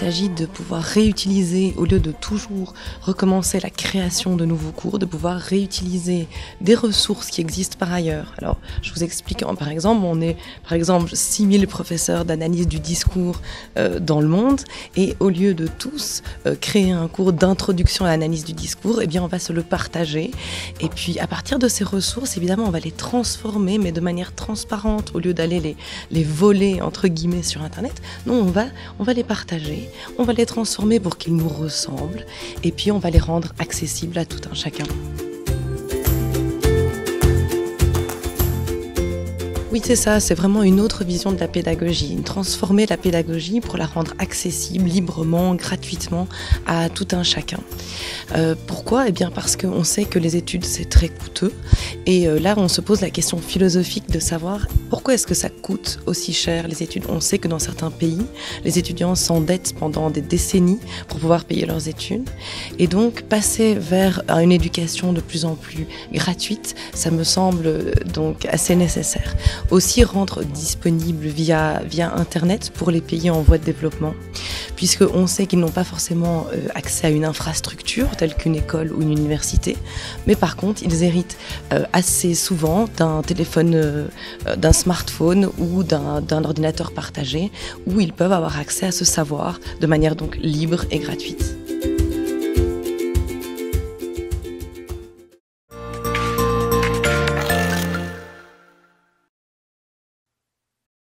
s'agit de pouvoir réutiliser, au lieu de toujours recommencer la création de nouveaux cours, de pouvoir réutiliser des ressources qui existent par ailleurs. Alors, je vous explique, par exemple, on est, 6000 professeurs d'analyse du discours dans le monde, et au lieu de tous créer un cours d'introduction à l'analyse du discours, eh bien, on va se le partager. Et puis, à partir de ces ressources, évidemment, on va les transformer, mais de manière transparente, au lieu d'aller les voler, entre guillemets, sur Internet. Non, on va les partager, on va les transformer pour qu'ils nous ressemblent, et puis on va les rendre accessibles à tout un chacun. Oui, c'est ça, c'est vraiment une autre vision de la pédagogie, transformer la pédagogie pour la rendre accessible, librement, gratuitement à tout un chacun. Pourquoi ? Eh bien parce qu'on sait que les études c'est très coûteux, et là on se pose la question philosophique de savoir pourquoi est-ce que ça coûte aussi cher les études. On sait que dans certains pays, les étudiants s'endettent pendant des décennies pour pouvoir payer leurs études, et donc passer vers une éducation de plus en plus gratuite, ça me semble donc assez nécessaire. Aussi rendre disponible via Internet pour les pays en voie de développement, puisqu'on sait qu'ils n'ont pas forcément accès à une infrastructure telle qu'une école ou une université, mais par contre ils héritent assez souvent d'un téléphone, d'un smartphone ou d'un ordinateur partagé, où ils peuvent avoir accès à ce savoir de manière donc libre et gratuite.